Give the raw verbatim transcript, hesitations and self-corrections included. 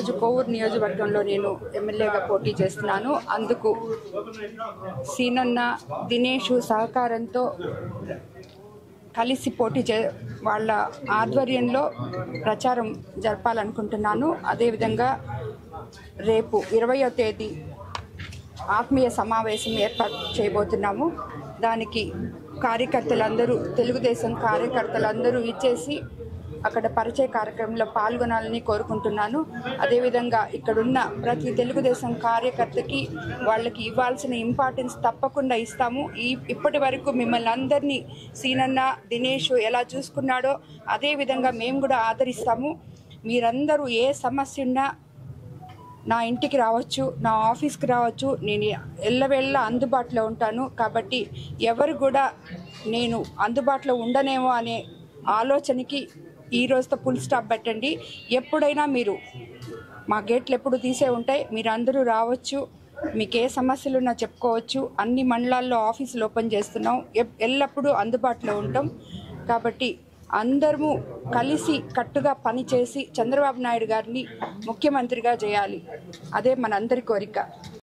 ఈరోజు కోవూరు నియోజకవర్గంలో నేను ఎమ్మెల్యేగా పోటీ చేస్తున్నాను. అందుకు సీనన్న దినేష్ సహకారంతో కలిసి పోటీ చే వాళ్ళ ఆధ్వర్యంలో ప్రచారం జరపాలనుకుంటున్నాను. అదేవిధంగా రేపు ఇరవయో తేదీ ఆత్మీయ సమావేశం ఏర్పాటు చేయబోతున్నాము. దానికి కార్యకర్తలందరూ తెలుగుదేశం కార్యకర్తలందరూ ఇచ్చేసి అక్కడ పరిచయ కార్యక్రమంలో పాల్గొనాలని కోరుకుంటున్నాను. అదేవిధంగా ఇక్కడున్న ప్రతి తెలుగుదేశం కార్యకర్తకి వాళ్ళకి ఇవ్వాల్సిన ఇంపార్టెన్స్ తప్పకుండా ఇస్తాము. ఈ ఇప్పటి వరకు మిమ్మల్ని అందరినీ సీనన్న దినేష్ ఎలా చూసుకున్నాడో అదేవిధంగా మేము కూడా ఆదరిస్తాము. మీరందరూ ఏ సమస్య ఉన్నా నా ఇంటికి రావచ్చు, నా ఆఫీస్కి రావచ్చు. నేను ఎల్లవేళ్ళ అందుబాటులో ఉంటాను. కాబట్టి ఎవరు కూడా నేను అందుబాటులో ఉండనేమో అనే ఆలోచనకి ఈ రోజుతో ఫుల్ స్టాప్ పెట్టండి. ఎప్పుడైనా మీరు మా గేట్లు ఎప్పుడు తీసే ఉంటాయి, మీరు అందరూ రావచ్చు. మీకు ఏ సమస్యలు ఉన్నా చెప్పుకోవచ్చు. అన్ని మండలాల్లో ఆఫీసులు ఓపెన్ చేస్తున్నాం. ఎల్లప్పుడూ అందుబాటులో ఉంటాం. కాబట్టి అందరము కలిసి కట్టుగా పనిచేసి చంద్రబాబు నాయుడు గారిని ముఖ్యమంత్రిగా చేయాలి. అదే మనందరి కోరిక.